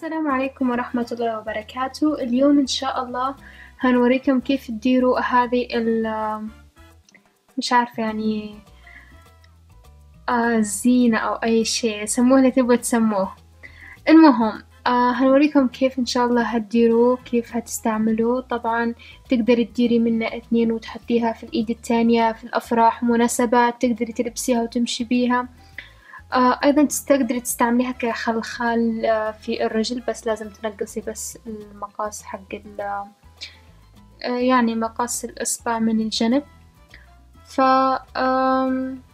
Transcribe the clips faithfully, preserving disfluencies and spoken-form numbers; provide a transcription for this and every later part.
السلام عليكم ورحمة الله وبركاته. اليوم إن شاء الله هنوريكم كيف تديروا هذه ال مش عارفة يعني آه الزينة أو أي شيء سموه اللي تبغوا تسموه. المهم آه هنوريكم كيف إن شاء الله هتديروه، كيف هتستعملوه. طبعا تقدري تديري منه اثنين وتحطيها في الإيد التانية في الأفراح ومناسبات، تقدري تلبسيها وتمشي بيها. آه أيضا تقدري تستعمليها كخلخال آه في الرجل، بس لازم تنقصي بس المقاس حق ال آه يعني مقاس الإصبع من الجنب. ف آم،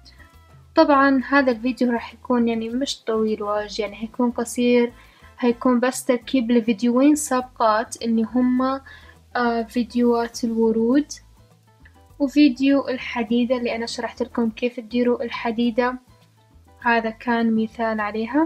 طبعا هذا الفيديو راح يكون يعني مش طويل واجد، يعني هيكون قصير، هيكون بس تركيب لفيديوين سابقات اللي هما آه فيديوهات الورود وفيديو الحديدة اللي أنا شرحت لكم كيف تديروا الحديدة، هذا كان مثال عليها.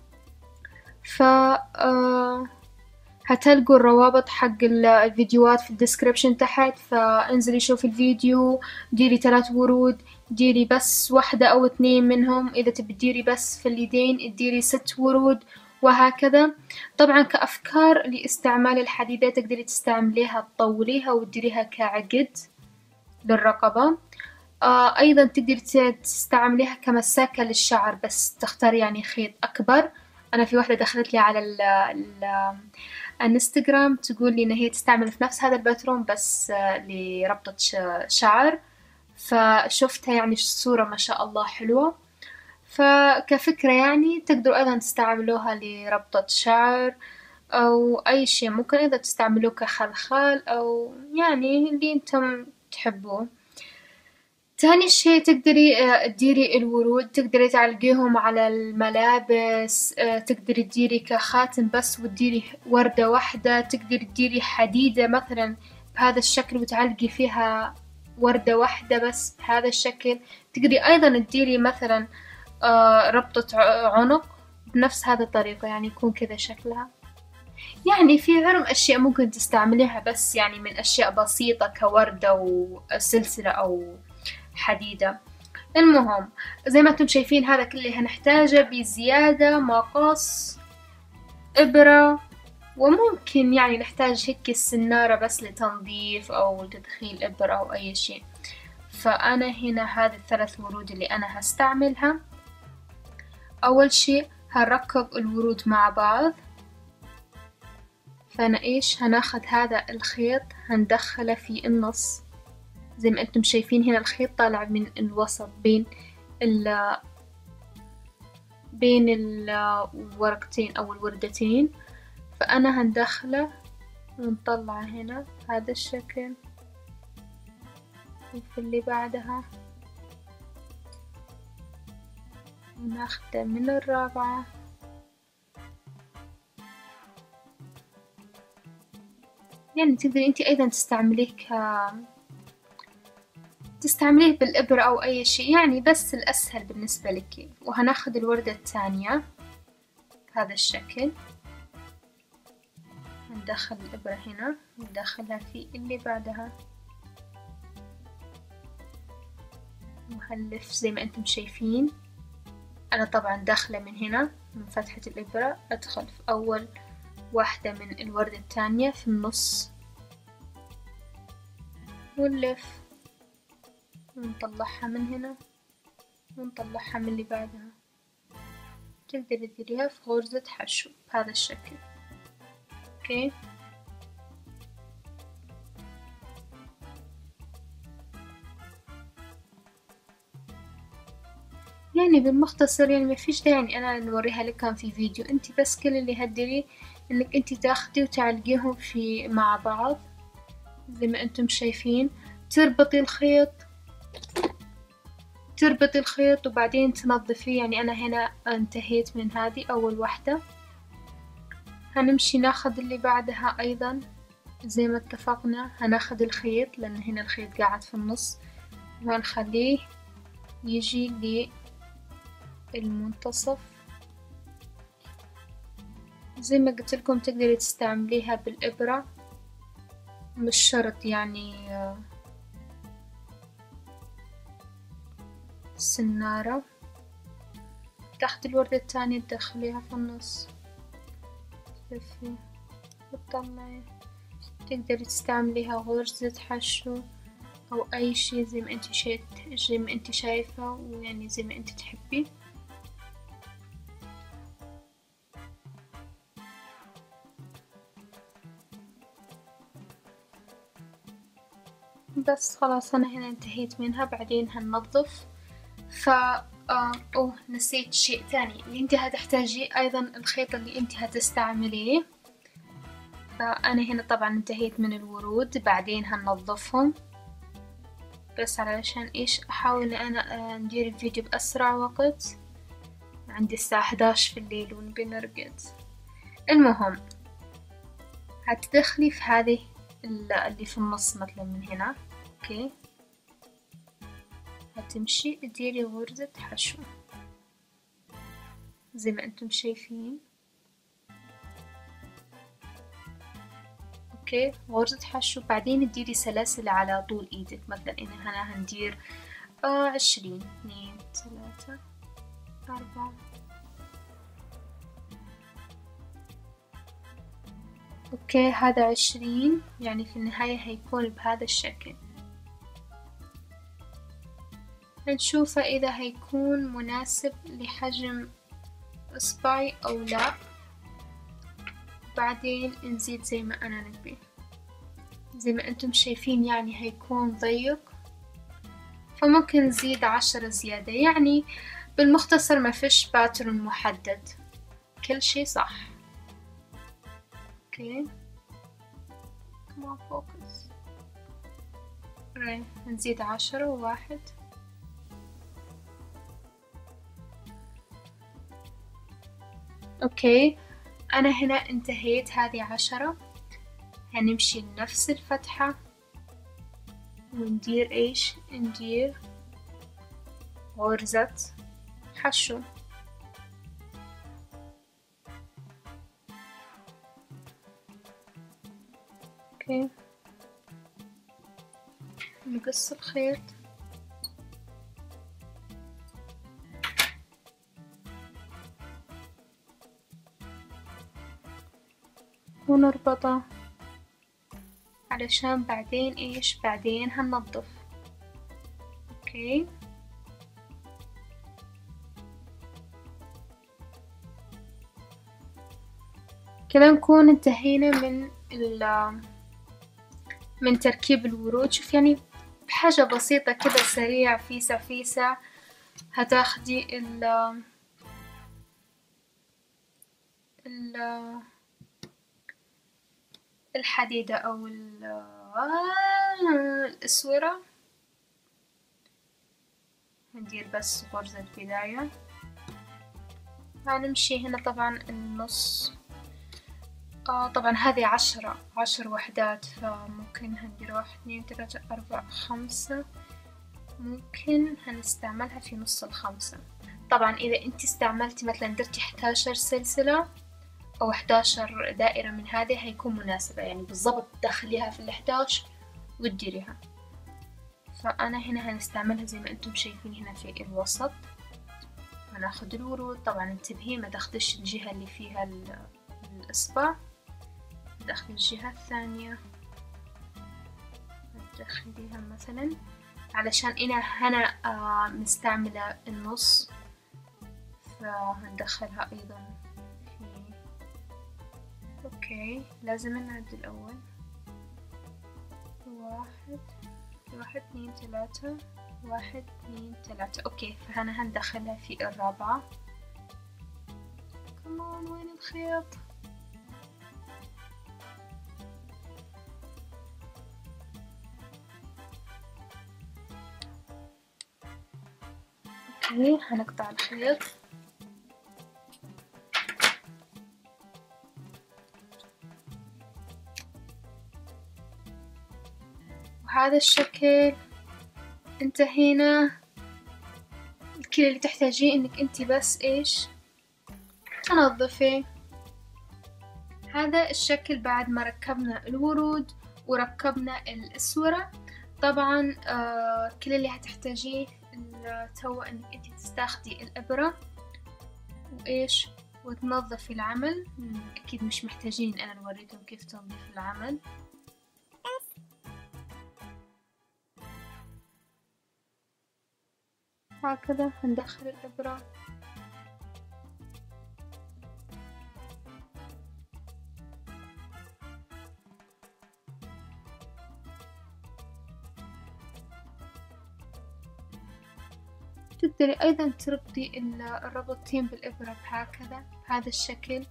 ف آه هتلقوا الروابط حق الفيديوهات في الديسكريبشن تحت، فانزلي شوفي الفيديو، ديري ثلاث ورود، ديري بس واحدة أو اثنين منهم، إذا تبي تديري بس في اليدين تديري ست ورود وهكذا. طبعا كأفكار لاستعمال الحديدة تقدري تستعمليها تطوليها وتديريها كعقد للرقبة. آه أيضا تقدري تستعمليها كمساكة للشعر، بس تختاري يعني خيط أكبر. أنا في واحدة دخلت لي على ال ال الانستغرام تقول لي إن هي تستعمل في نفس هذا الباترون بس آه لربطة شعر، فشوفتها يعني الصورة ما شاء الله حلوة. فكفكرة يعني تقدروا أيضا تستعملوها لربطة شعر أو أي شيء، ممكن أيضا تستعملوه كخلخال أو يعني اللي انتم تحبوه. تاني شي تقدري تديري الورود، تقدري تعلقيهم على الملابس، تقدري تديري كخاتم بس وتديري وردة واحدة، تقدري تديري حديدة مثلا بهذا الشكل وتعلقي فيها وردة واحدة بس بهذا الشكل. تقدري أيضا تديري مثلا ربطة عنق بنفس هذه الطريقة، يعني يكون كذا شكلها. يعني في عرم أشياء ممكن تستعمليها، بس يعني من أشياء بسيطة كوردة وسلسلة أو حديدة. المهم زي ما انتم شايفين هذا كله هنحتاجه بزيادة مقص، إبرة، وممكن يعني نحتاج هيك السنارة بس لتنظيف أو لتدخيل إبرة أو أي شيء. فأنا هنا هذه الثلاث ورود اللي أنا هستعملها. أول شيء هنركب الورود مع بعض، فأنا إيش هناخد هذا الخيط هندخله في النص زي ما انتم شايفين. هنا الخيط طالع من الوسط بين ال بين الورقتين او الوردتين، فانا هندخله ونطلعه هنا بهذا الشكل، وفي اللي بعدها وناخده من الرابعة يعني تقدري انتي ايضا تستعمليه ك تستعمليه بالإبرة أو أي شيء يعني، بس الأسهل بالنسبة لك. وهناخد الوردة الثانية بهذا الشكل، هندخل الإبرة هنا وندخلها في اللي بعدها وهنلف زي ما انتم شايفين. أنا طبعا داخلة من هنا من فتحة الإبرة، أدخل في أول واحدة من الوردة الثانية في النص ونلف ونطلعها من هنا ونطلعها من اللي بعدها. تقدري تديريها في غرزة حشو بهذا الشكل. اوكي، يعني بالمختصر يعني ما فيش داعي يعني انا نوريها لكم في فيديو، انتي بس كل اللي هتديريه انك انتي تاخدي وتعلقيهم في مع بعض زي ما انتم شايفين. تربطي الخيط تربطي الخيط وبعدين تنظفيه. يعني انا هنا انتهيت من هذه اول واحدة، هنمشي ناخد اللي بعدها ايضا زي ما اتفقنا. هناخد الخيط لان هنا الخيط قاعد في النص وهنخليه يجي للمنتصف. زي ما قلت لكم تقدري تستعمليها بالإبرة، مش شرط يعني سنارة. تحت الوردة الثانية تدخليها في النص تلفي وتطلعي. تقدري تستعمليها غرزة حشو أو أي شي زي ما انتي شايف زي ما انتي شايفة، ويعني زي ما انتي تحبي. بس خلاص أنا هنا انتهيت منها. بعدين هننظف. ف آه أوه نسيت شيء تاني اللي انتي هتحتاجيه أيضا، الخيط اللي انتي هتستعمليه. فأنا هنا طبعا انتهيت من الورود. بعدين هننظفهم بس علشان ايش أحاول أنا ندير الفيديو بأسرع وقت. عندي الساعة إحداش في الليل ونبي نرقد. المهم هتدخلي في هذه اللي في النص مثلا من هنا. اوكي، هتمشي تديري غرزة حشو زي ما انتم شايفين. اوكي، غرزة حشو. بعدين تديري سلاسل على طول ايدك. مثلا انا هنا هندير آه عشرين، اثنين، ثلاثة، أربعة. اوكي هذا عشرين، يعني في النهاية هيكون بهذا الشكل. هنشوفه إذا هيكون مناسب لحجم إصبعي أو لا. بعدين نزيد زي ما أنا نبي. زي ما أنتم شايفين يعني هيكون ضيق، فممكن نزيد عشرة زيادة. يعني بالمختصر ما فيش باترن محدد، كل شي صح. اوكي كمان فوكس. نزيد عشرة وواحد. اوكي انا هنا انتهيت. هذه عشرة. هنمشي لنفس الفتحة وندير ايش؟ ندير غرزة حشو. اوكي نقص الخيط. ونربطه علشان بعدين ايش؟ بعدين هننظف. اوكي كده نكون انتهينا من من تركيب الورود. شوف يعني بحاجة بسيطة كده سريع فيسع فيسع هتاخدي ال ال الحديدة أو الأسورة. ندير بس غرزة بداية. هنمشي هنا طبعا النص. آه طبعا هذه عشرة عشر وحدات، فممكن هندير واحد اثنين ثلاثة أربعة خمسة. ممكن هنستعملها في نص الخمسة. طبعا إذا أنت استعملتي مثلا درتي إحداشر سلسلة أو إحداشر دائرة من هذه هيكون مناسبة، يعني بالضبط تدخليها في الإحداش وتديريها. فأنا هنا هنستعملها زي ما أنتم شايفين هنا في الوسط. هناخد الورود. طبعا انتبهي ما تاخدش الجهة اللي فيها الإصبع، تدخلي الجهة الثانية تدخليها مثلا، علشان أنا هنا آه مستعملة النص فهندخلها أيضا في. أوكي لازم نعد الأول. واحد واحد اثنين ثلاثة، واحد اثنين ثلاثة. أوكي فهنا هندخلها في الرابعة. كمان وين الخيط؟ اوكي هنقطع الخيط. وهذا الشكل انتهينا. كل اللي تحتاجيه انك انتي بس ايش؟ تنظفي. هذا الشكل بعد ما ركبنا الورود وركبنا الاسورة. طبعا آه كل اللي هتحتاجيه تو انك انتي تستاخدي الابرة وايش وتنظفي العمل. أكيد مش محتاجين أنا نوريكم كيف تنظيف العمل. هكذا هندخل الإبرة. تقدري أيضا تربطي الربطتين بالإبرة بهكذا بهذا الشكل.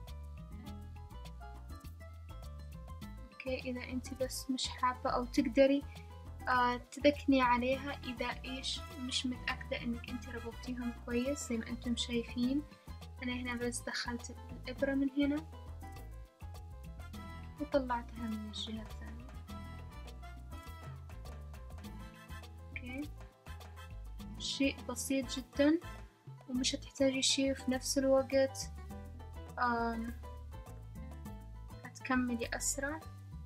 اوكي، إذا انتي بس مش حابة، أو تقدري آه تذكني عليها إذا إيش مش متأكدة إنك انتي ربطتيهم كويس. زي ما انتم شايفين أنا هنا بس دخلت الإبرة من هنا وطلعتها من الجهة الثانية. اوكي، شيء بسيط جدا ومش هتحتاجي شيء في نفس الوقت آم هتكملي أسرع.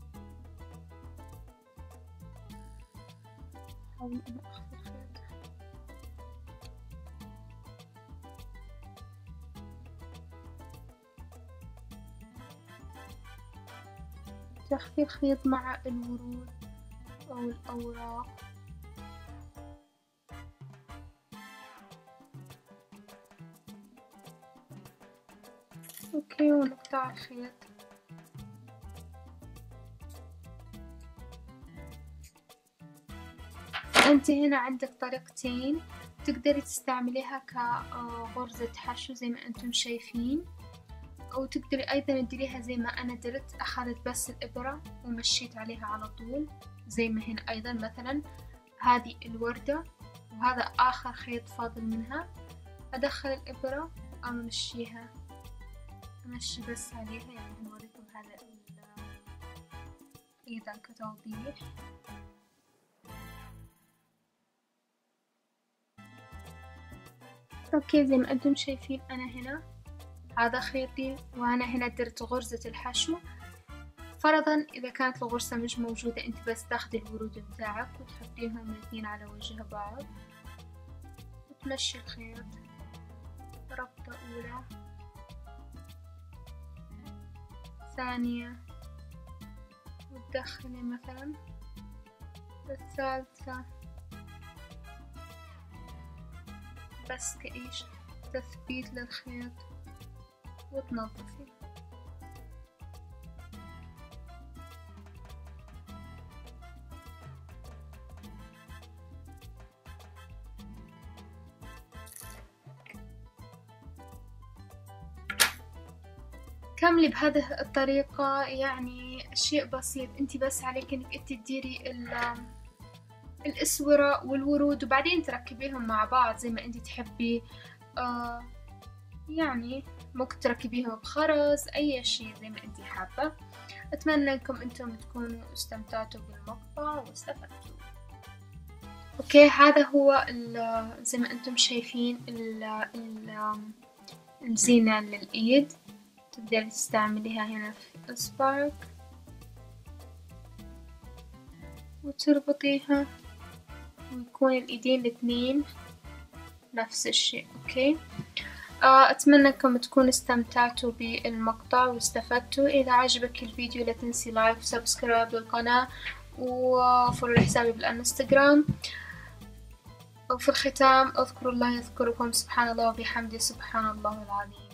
حاول أنا أخفي الخيط. تخفي الخيط مع الورود أو الأوراق. اوكي، ونقطع الخيط. انت هنا عندك طريقتين تقدري تستعمليها كغرزة حشو زي ما انتم شايفين، او تقدري ايضا تديريها زي ما انا درت، اخذت بس الابرة ومشيت عليها على طول زي ما هنا. ايضا مثلا هذه الوردة وهذا اخر خيط فاضل منها، ادخل الابرة وامشيها، امشي بس عليها. يعني هنوريكم هذا ايضا كتوضيح. اوكي، زي ما انتم شايفين انا هنا هذا خيطي وانا هنا درت غرزة الحشو. فرضا اذا كانت الغرزة مش موجودة، انت بس تاخدي الورود بتاعك وتحطيهم الاثنين على وجه بعض وتمشي الخيط ربطة اولى، ثانية، وتدخلي مثلا الثالثة، بس كإيش تثبيت للخيط وتنظفي. كملي بهذه الطريقة. يعني شيء بسيط، انتي بس عليك انك انتي تديري الاسورة والورود وبعدين تركبيهم مع بعض زي ما انتي تحبي. آه يعني ممكن تركبيهم بخرز، اي شيء زي ما انتي حابة. اتمنى انكم انتم تكونوا استمتعتوا بالمقطع واستفدتوا. اوكي، هذا هو زي ما انتم شايفين ال ال الزينة للايد. تقدري تستعمليها هنا في إصبعك وتربطيها ويكون الإيدين الاثنين نفس الشيء. أوكي، أتمنى أنكم تكونوا استمتعتوا بالمقطع واستفدتوا. إذا عجبك الفيديو لا تنسي لايك وسبسكرايب للقناة وفولو حسابي بالانستغرام. وفي الختام اذكروا الله يذكركم، سبحان الله وبحمده، سبحان الله العظيم.